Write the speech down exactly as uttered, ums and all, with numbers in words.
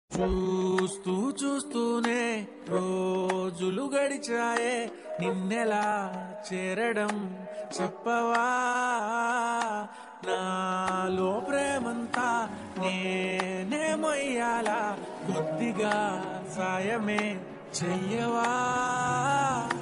చూస్తూ చూస్తూనే రోజులు గడిచాయే, నిన్నెలా చేరడం చెప్పవా? నాలో ప్రేమంతా నేనే మొయ్యాలా, కొద్దిగా సాయమే చెయ్యవా?